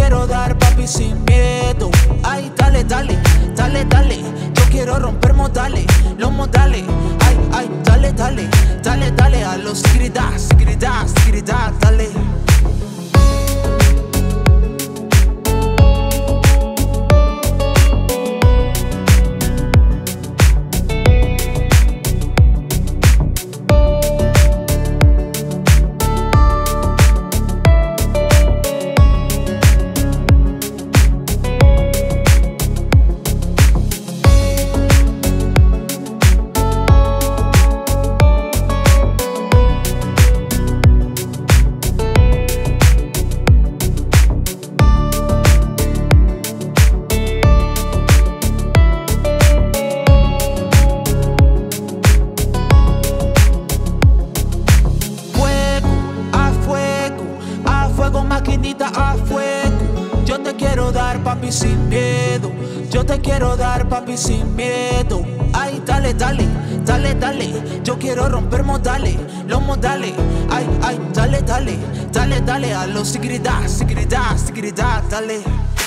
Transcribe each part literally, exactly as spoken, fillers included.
quiero dar, papi, sin miedo. Ay, dale, dale, dale, dale. Yo quiero romper modales, los modales. Ay, ay, dale, dale, dale, dale. A los gridas, gridas, gridas, dale. Maquinita a fuego, yo te quiero dar, papi, sin miedo. Yo te quiero dar, papi, sin miedo. Ay, dale, dale, dale, dale. Yo quiero romper modales, los modales. Ay, ay, dale, dale, dale, dale. A los gridas, gridas, gridas, dale.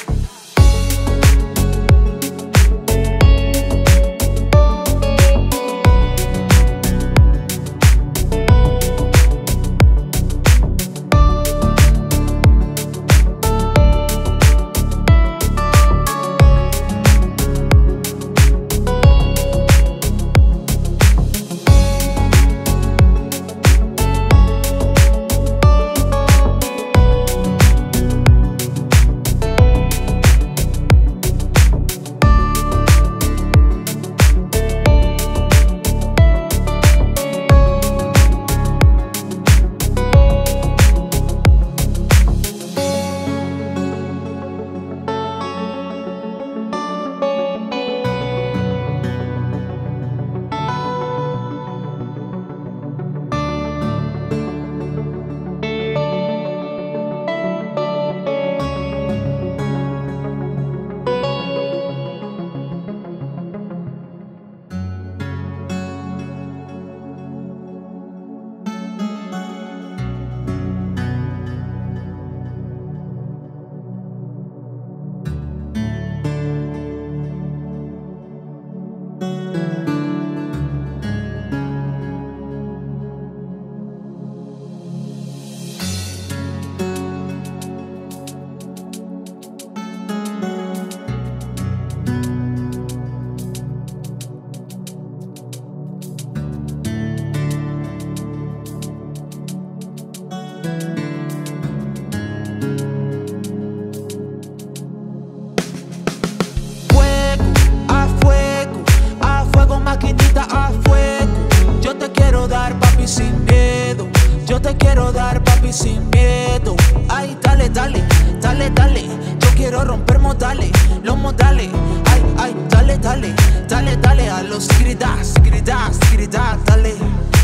Sin miedo, yo te quiero dar, papi, sin miedo. Ay, dale, dale, dale, dale. Yo quiero romper modales, los modales. Ay, ay, dale, dale, dale, dale. A los gridas, gridas, gridas, dale.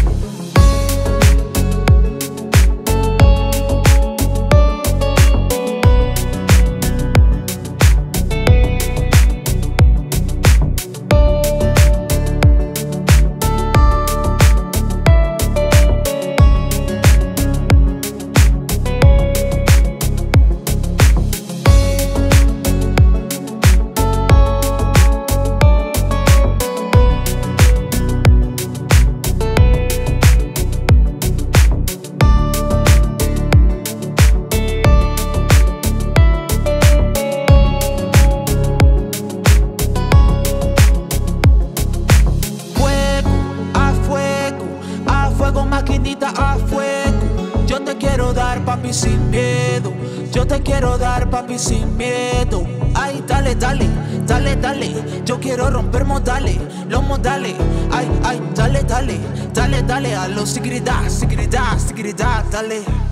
Maquinita a fuego, yo te quiero dar, papi, sin miedo. Yo te quiero dar, papi, sin miedo. Ay, dale, dale, dale, dale. Yo quiero romper modales, los modales. Ay, ay, dale, dale, dale, dale. A los gridas, gridas, gridas, dale.